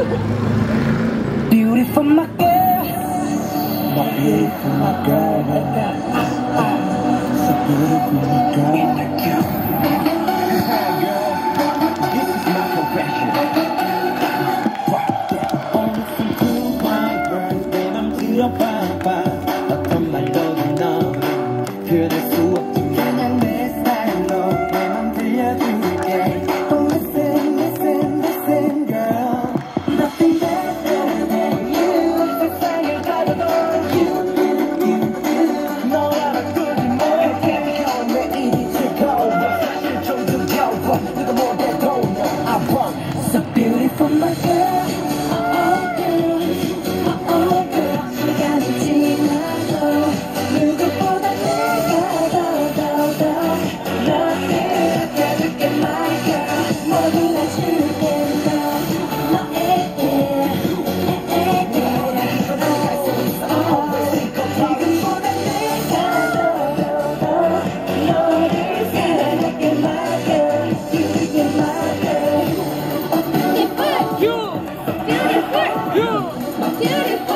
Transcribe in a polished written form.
Beautiful my girl, my beautiful my girl, so beautiful my girl. This is my profession. Only some cool wine burns 내 맘 들어봐봐. 어떤 말로도 너는 표현할 수 없지. 그냥 내 스타일로 내 맘 들려줄게. Oh listen, listen, listen girl. Nothing better than you. 세상을 가져도 you. 너라면 끄지 뭐해. 태평한 내 일이 즐거워. 사실 좀 두려워. 누가 뭐래도 I want so beautiful my girl. Oh girl, oh girl. 시간이 지나도 누구보다 내가 더 너를 느껴줄게 my girl. 모두 다 줄게 너에게 지금보다 내가 더 너를 사랑할게 my girl. 줄게 my girl. Beautiful, you, beautiful, you, beautiful.